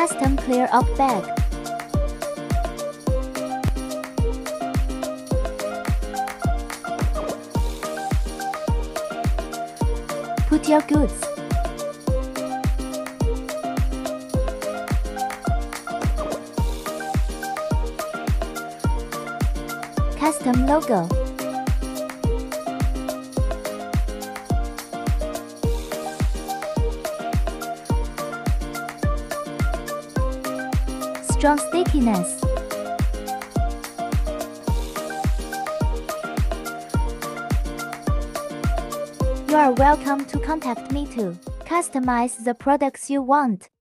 Custom Clear OPP Bag. Put your goods. Custom logo. Strong stickiness. You are welcome to contact me to customize the products you want.